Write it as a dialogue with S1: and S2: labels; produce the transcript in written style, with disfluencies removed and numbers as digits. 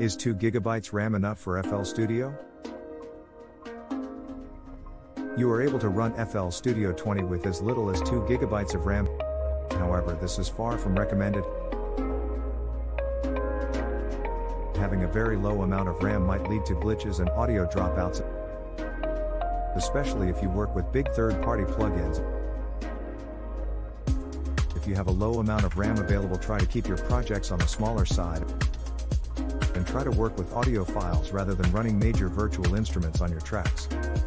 S1: Is 2 GB RAM enough for FL Studio? You are able to run FL Studio 20 with as little as 2 GB of RAM. However, this is far from recommended. Having a very low amount of RAM might lead to glitches and audio dropouts, especially if you work with big third-party plugins. If you have a low amount of RAM available, try to keep your projects on the smaller side and try to work with audio files rather than running major virtual instruments on your tracks.